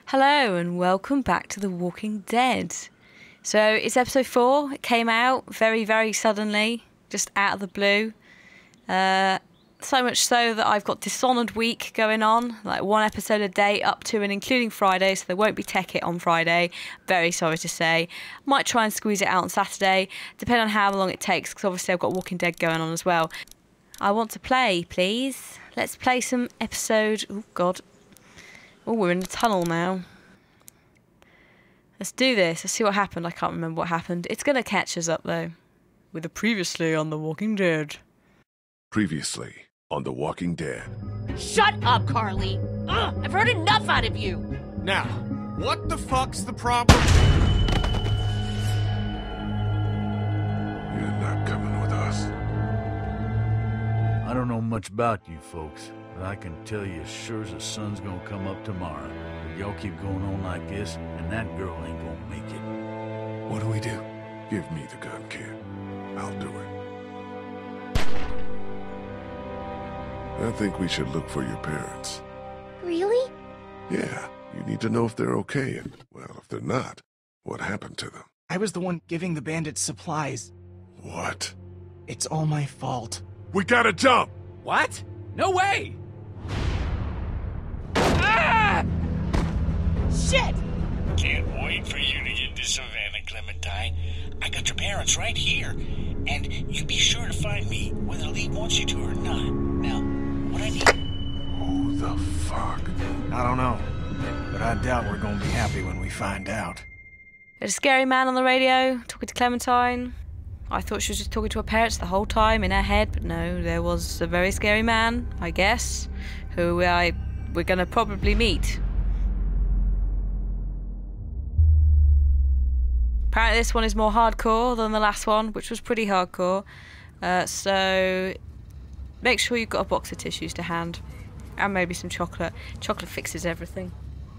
Hello and welcome back to The Walking Dead. So it's episode 4. It came out very, very suddenly, just out of the blue. So much so that I've got Dishonored week going on, like one episode a day up to and including Friday, so there won't be Tech It on Friday. Very sorry to say. Might try and squeeze it out on Saturday, depending on how long it takes, because obviously I've got Walking Dead going on as well. I want to play, please. Let's play some episode... Oh, God. Oh, we're in the tunnel now. Let's do this. Let's see what happened. I can't remember what happened. It's going to catch us up, though. With a previously on The Walking Dead. Previously on The Walking Dead. Shut up, Carly! Ugh, I've heard enough out of you! Now, what the fuck's the problem? You're not coming with us. I don't know much about you folks, but I can tell you as sure as the sun's gonna come up tomorrow. If y'all keep going on like this, and that girl ain't gonna make it. What do we do? Give me the gun, kid. I'll do it. I think we should look for your parents. Really? Yeah, you need to know if they're okay, and, well, if they're not, what happened to them. I was the one giving the bandits supplies. What? It's all my fault. We gotta jump! What? No way! Ah! Shit! Can't wait for you to get to Savannah, Clementine. I got your parents right here, and you be sure to find me, whether Lee wants you to or not. Now, what I need... Who the fuck? I don't know, but I doubt we're gonna be happy when we find out. There's a scary man on the radio talking to Clementine. I thought she was just talking to her parents the whole time in her head, but no, there was a very scary man, I guess, who we're going to probably meet. Apparently this one is more hardcore than the last one, which was pretty hardcore. So make sure you've got a box of tissues to hand. And maybe some chocolate. Chocolate fixes everything.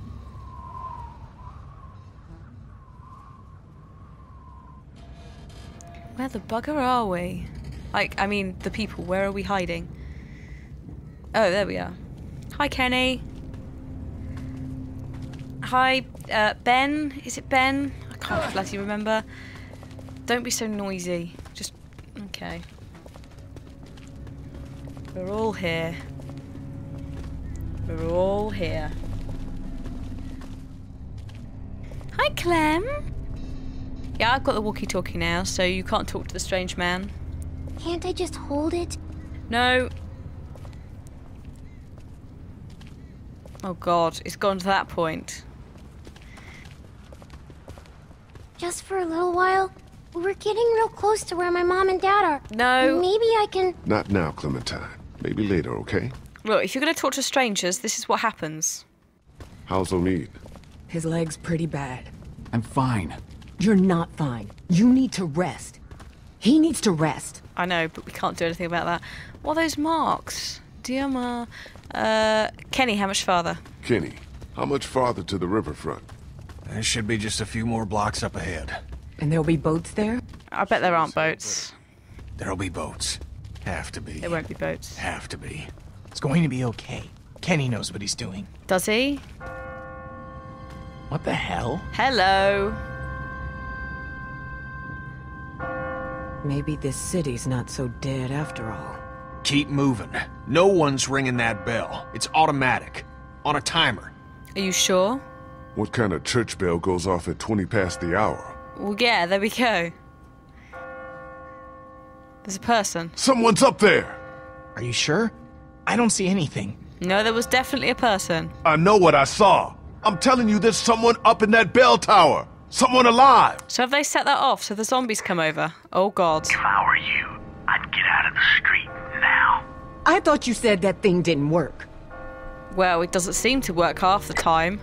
Where the bugger are we? Like, I mean, the people. Where are we hiding? Oh, there we are. Hi, Kenny. Hi, Ben. Is it Ben? I can't bloody remember. Don't be so noisy. Just... Okay. We're all here. We're all here. Hi, Clem. Yeah, I've got the walkie-talkie now, so you can't talk to the strange man. Can't I just hold it? No. Oh God, it's gone to that point. Just for a little while? We're getting real close to where my mom and dad are. No. Maybe I can... Not now, Clementine. Maybe later, okay? Look, if you're going to talk to strangers, this is what happens. How's O'Neid? His leg's pretty bad. I'm fine. You're not fine. You need to rest. He needs to rest. I know, but we can't do anything about that. What are those marks? Dear Ma... Kenny, how much farther? Kenny, how much farther to the riverfront? There should be just a few more blocks up ahead. And there'll be boats there? I bet there aren't boats. There'll be boats. Have to be. There won't be boats. Have to be. It's going to be okay. Kenny knows what he's doing. Does he? What the hell? Hello. Maybe this city's not so dead after all. Keep moving. No one's ringing that bell. It's automatic. On a timer. Are you sure? What kind of church bell goes off at 20 past the hour? Well, yeah, there we go. There's a person. Someone's up there! Are you sure? I don't see anything. No, there was definitely a person. I know what I saw. I'm telling you, there's someone up in that bell tower. Someone alive. So have they set that off so the zombies come over? Oh, God. If I were you, I'd get out of the street now. I thought you said that thing didn't work. Well, it doesn't seem to work half the time.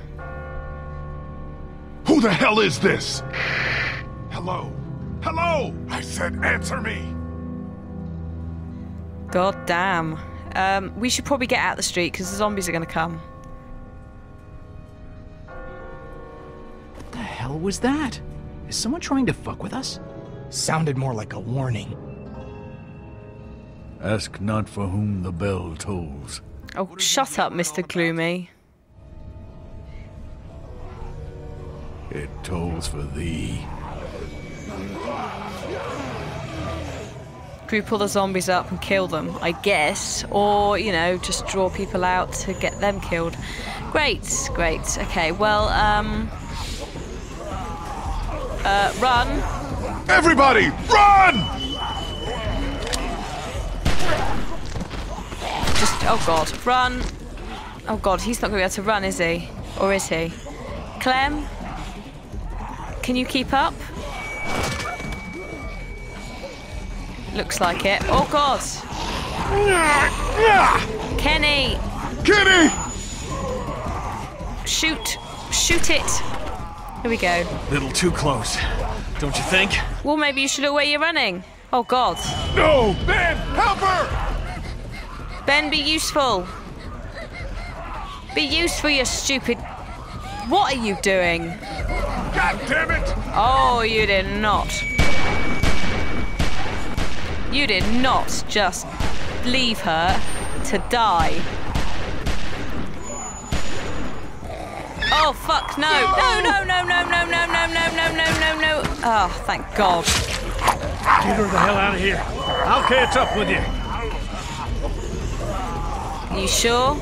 Who the hell is this? Hello? Hello? I said answer me. God damn. We should probably get out the street because the zombies are going to come. What the hell was that? Is someone trying to fuck with us? Sounded more like a warning. Ask not for whom the bell tolls. Oh, shut up, Mr. Gloomy. It tolls for thee. Can we pull the zombies up and kill them, I guess? Or, you know, just draw people out to get them killed. Great, great. Okay, well, run. Everybody, run! Just, oh God, run. Oh God, he's not going to be able to run, is he? Or is he? Clem? Can you keep up? Looks like it. Oh God! Kenny! Kenny! Shoot! Shoot it! Here we go. Little too close, don't you think? Well, maybe you should look where you're running. Oh God. No! Ben, help her! Ben, be useful. Be useful, you stupid... What are you doing? God damn it! Oh, you did not. You did not just leave her to die. Oh, fuck, no. No, no, no, no, no, no, no, no, no, no, no, no. Oh, thank God. Get her the hell out of here. I'll catch up with you. You sure?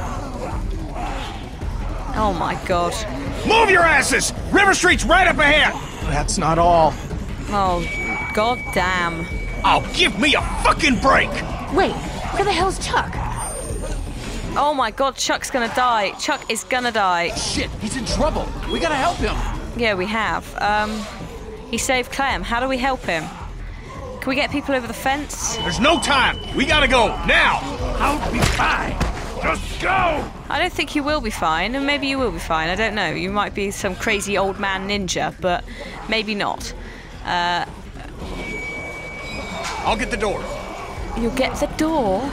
Oh, my God. Move your asses! River Street's right up ahead! That's not all. Oh, God damn. Oh, give me a fucking break! Wait, where the hell's Chuck? Oh my God, Chuck's gonna die. Chuck is gonna die. Shit, he's in trouble. We gotta help him. Yeah, we have. He saved Clem. How do we help him? Can we get people over the fence? There's no time! We gotta go, now! I'll be fine. Just go! I don't think you will be fine, and maybe you will be fine. I don't know. You might be some crazy old man ninja, but maybe not. I'll get the door. You'll get the door?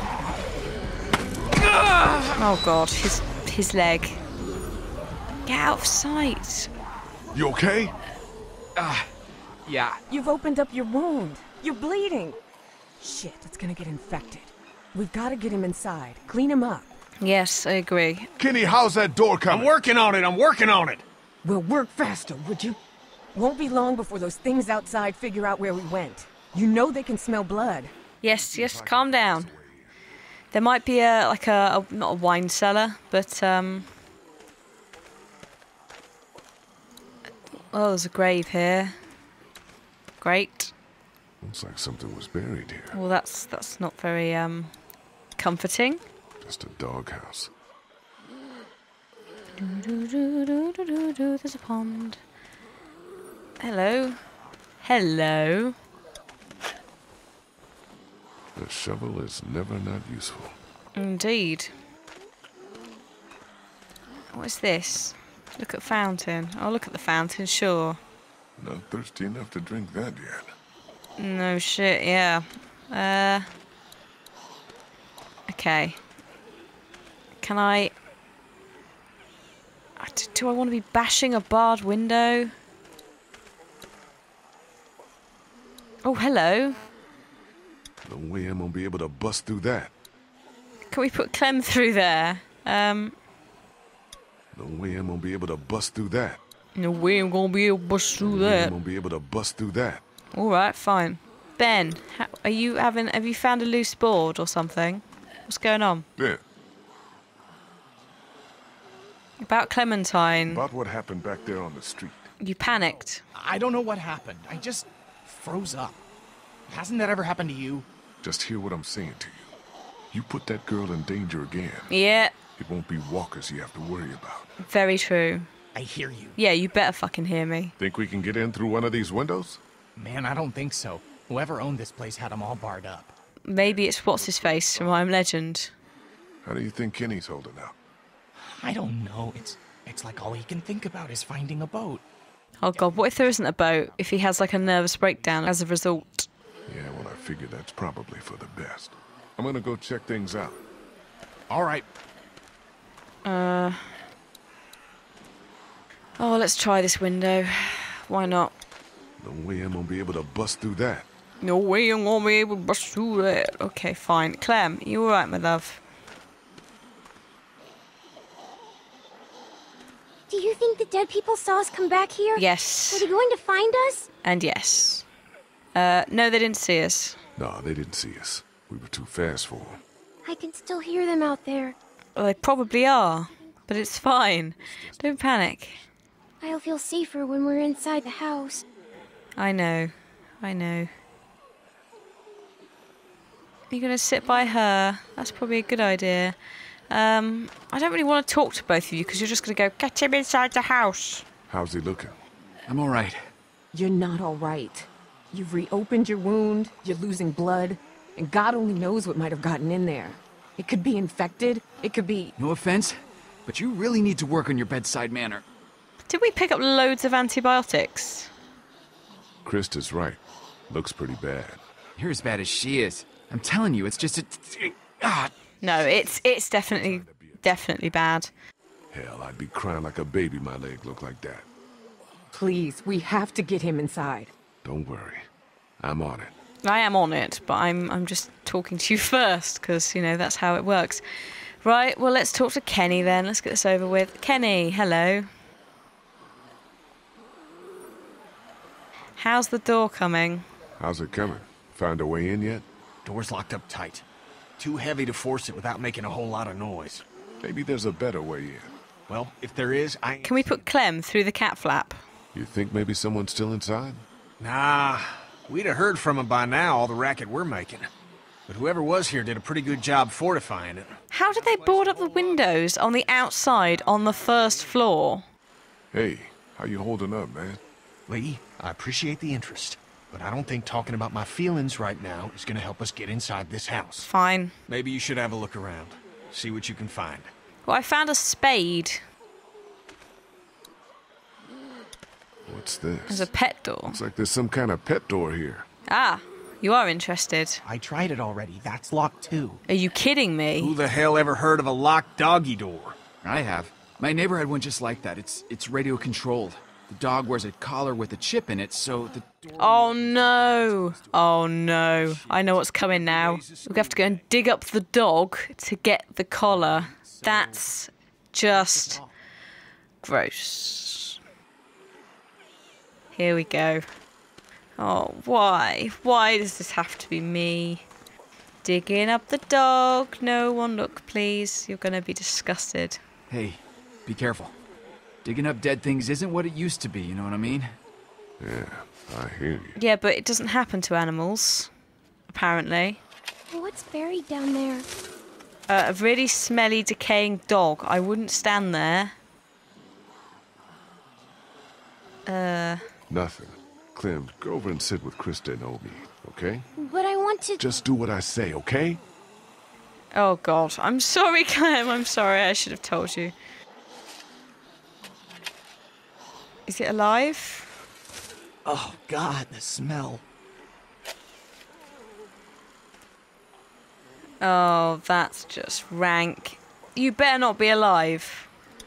Oh God, his leg. Get out of sight. You okay? Yeah. You've opened up your wound. You're bleeding. Shit, it's gonna get infected. We've gotta get him inside. Clean him up. Yes, I agree. Kenny, how's that door I'm coming? working on it, I'm working on it! We'll work faster, would you? Won't be long before those things outside figure out where we went. You know they can smell blood. Yes, yes, calm down. There might be not a wine cellar, but oh, there's a grave here. Great. Looks like something was buried here. Well, that's not very comforting. Just a doghouse. There's a pond. Hello. Hello. The shovel is never not useful. Indeed. What is this? Look at fountain. Oh, look at the fountain, sure. Not thirsty enough to drink that yet. No shit, yeah. Okay. Can I... Do I want to be bashing a barred window? Oh, hello. No way I'm gonna be able to bust through that. Can we put Clem through there? No way I'm gonna be able to bust through that. No way I'm gonna be able to bust through No way that. I'm gonna be able to bust through that. Alright, fine. Ben, have you found a loose board or something? What's going on? Yeah. About Clementine. About what happened back there on the street. You panicked. I don't know what happened. I just froze up. Hasn't that ever happened to you? Just hear what I'm saying to you. You put that girl in danger again. Yeah, It won't be walkers you have to worry about. very true. I hear you. Yeah, you better fucking hear me. Think we can get in through one of these windows? Man, I don't think so. Whoever owned this place had them all barred up. Maybe it's What's-His-Face from I'm Legend. How do you think Kenny's holding out? I don't know. It's like all he can think about is finding a boat. Oh God, what if there isn't a boat? If he has like a nervous breakdown as a result? Yeah, well, I figure that's probably for the best. I'm gonna go check things out. All right. Oh, let's try this window. Why not? No way I'm gonna be able to bust through that. No way I'm gonna be able to bust through that. Okay, fine. Clem, you alright, my love? Do you think the dead people saw us come back here? Yes. Were they going to find us? And yes. No, they didn't see us. No, they didn't see us. We were too fast for them. I can still hear them out there. Well, they probably are, but it's fine. Don't panic. I'll feel safer when we're inside the house. I know. I know. You're going to sit by her. That's probably a good idea. I don't really want to talk to both of you because you're just going to go, get him inside the house. How's he looking? I'm all right. You're not all right. You've reopened your wound, you're losing blood, and God only knows what might have gotten in there. It could be infected, it could be... No offense, but you really need to work on your bedside manner. Did we pick up loads of antibiotics? Krista's right. Looks pretty bad. You're as bad as she is. I'm telling you, it's just No, it's definitely bad. Hell, I'd be crying like a baby my leg looked like that. Please, we have to get him inside. Don't worry. I'm on it. I am on it, but I'm just talking to you first, because, you know, that's how it works. Right, well, let's talk to Kenny then. Let's get this over with. Kenny, hello. How's the door coming? How's it coming? Found a way in yet? Door's locked up tight. Too heavy to force it without making a whole lot of noise. Maybe there's a better way in. Well, if there is, Can we put Clem through the cat flap? You think maybe someone's still inside? Nah, we'd have heard from him by now, all the racket we're making. But whoever was here did a pretty good job fortifying it. How did they board up the windows on the outside on the first floor? Hey, how you holding up, man? Lee, I appreciate the interest, but I don't think talking about my feelings right now is gonna help us get inside this house. Fine. Maybe you should have a look around. See what you can find. Well, I found a spade. What's this? There's a pet door. Looks like there's some kind of pet door here. Ah, you are interested. I tried it already. That's locked too. Are you kidding me? Who the hell ever heard of a locked doggy door? I have. My neighbor had one just like that. It's radio controlled. The dog wears a collar with a chip in it, so the door... Oh no! Oh no. I know what's coming now. We have to go and dig up the dog to get the collar. That's just gross. Here we go. Oh, why? Why does this have to be me? Digging up the dog. No one look, please. You're gonna be disgusted. Hey, be careful. Digging up dead things isn't what it used to be, you know what I mean? Yeah, I hear you. Yeah, but it doesn't happen to animals, apparently. What's buried down there? A really smelly, decaying dog. I wouldn't stand there. Nothing. Clem, go over and sit with Krista and Obi, okay? But I want to... Just do what I say, okay? Oh, God. I'm sorry, Clem. I'm sorry. I should have told you. Is it alive? Oh, God, the smell. Oh, that's just rank. You better not be alive.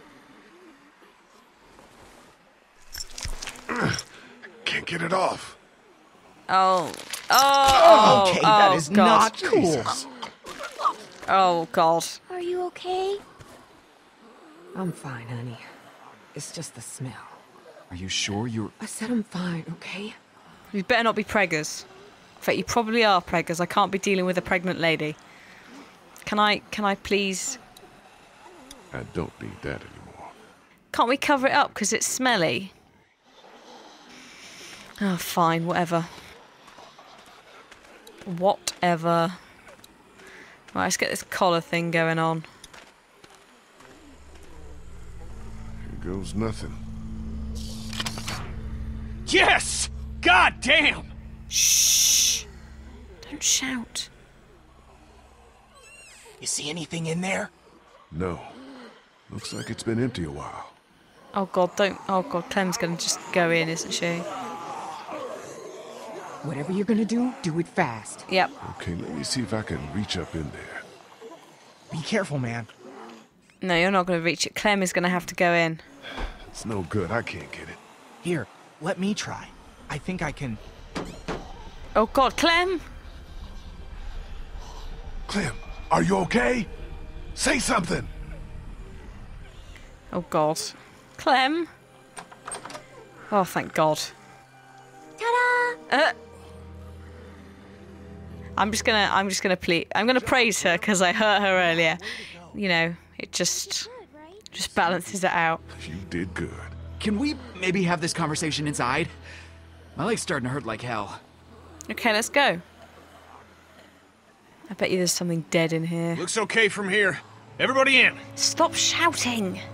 Can't get it off. Oh. Oh. Okay, that is God. not cool. Jesus. Oh, God. Are you okay? I'm fine, honey. It's just the smell. Are you sure you're... I said I'm fine, okay? You better not be preggers. In fact, you probably are preggers. I can't be dealing with a pregnant lady. Can I please... I don't need that anymore. Can't we cover it up because it's smelly? Oh, fine, whatever. Whatever. Right, let's get this collar thing going on. Here goes nothing. Yes! God damn! Shh! Don't shout. You see anything in there? No. Looks like it's been empty a while. Oh, God, don't... Oh, God, Clem's going to just go in, isn't she? Whatever you're gonna do it fast. Yep. Okay, let me see if I can reach up in there. Be careful, man. No, you're not going to reach it. Clem is going to have to go in. It's no good. I can't get it. Here, let me try. I think I can... Oh, God, Clem! Clem, are you okay? Say something! Oh, God. Clem. Oh, thank God. Ta-da! I'm just gonna praise her because I hurt her earlier. You know, it just balances it out. You did good. Can we maybe have this conversation inside? My leg's starting to hurt like hell. Okay, let's go. I bet you there's something dead in here. Looks okay from here. Everybody in. Stop shouting.